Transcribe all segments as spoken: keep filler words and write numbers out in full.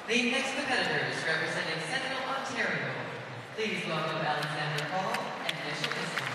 The next competitors representing Central Ontario. Please welcome Alexander Hall and Mitchell Islam.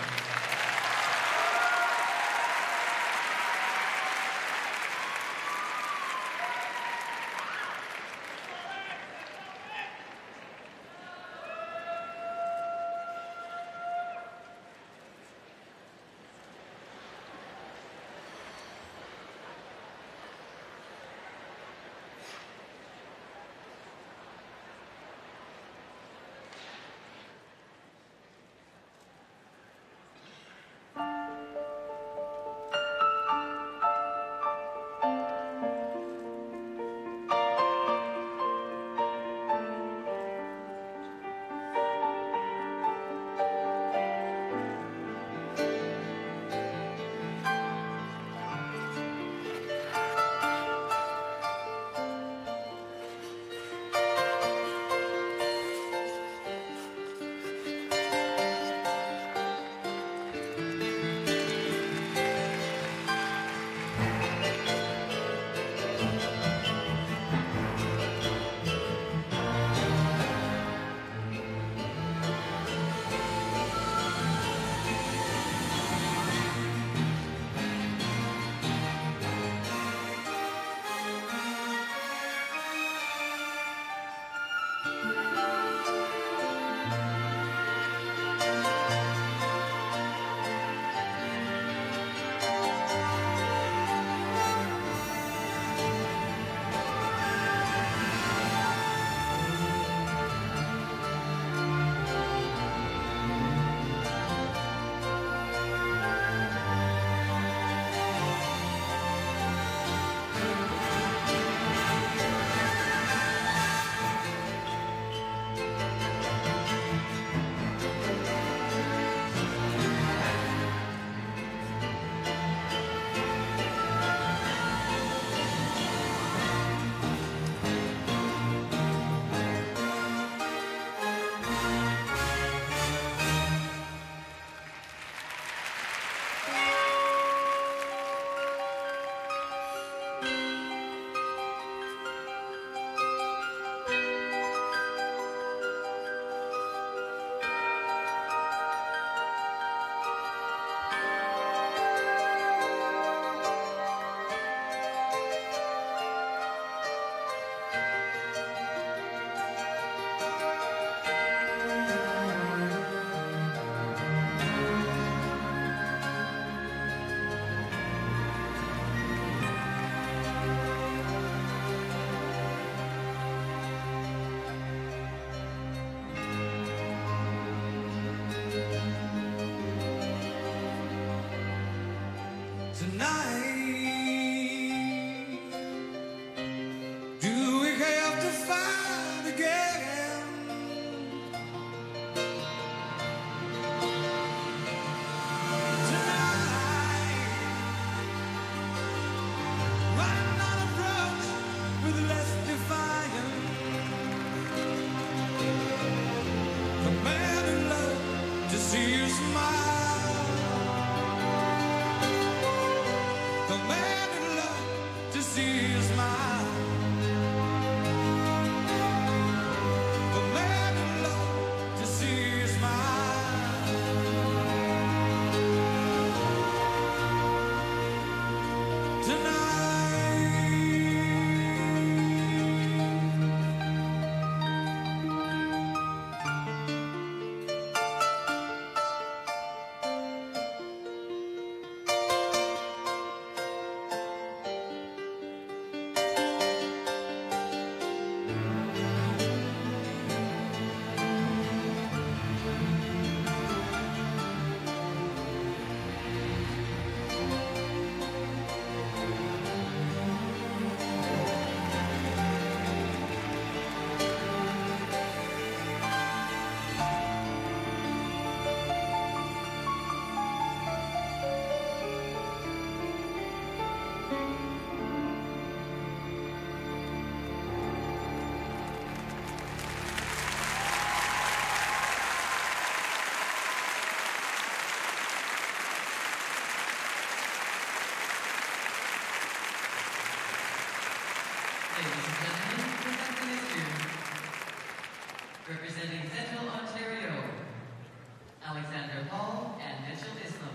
Ladies and gentlemen, presenting his Representing Central Ontario, Alexander Hall and Mitchell Islam.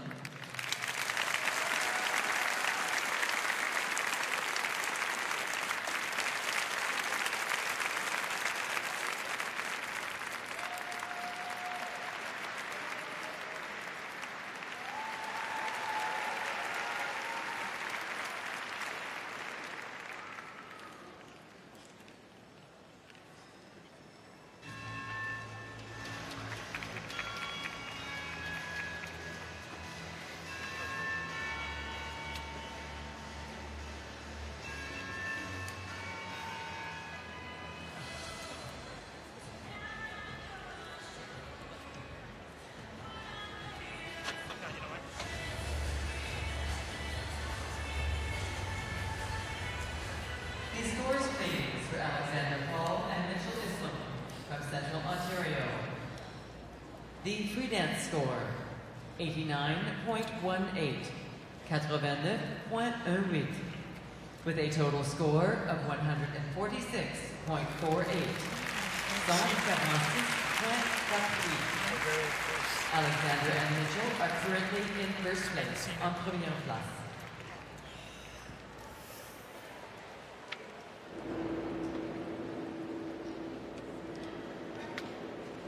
The scores, please, for Alexander Paul and Mitchell Islam from Central Ontario. The free dance score, eighty-nine point one eight, quatre-vingt-neuf point eighteen, with a total score of one hundred forty-six point four eight, one forty-six point four eight. Alexander and Mitchell are currently in first place, en première place.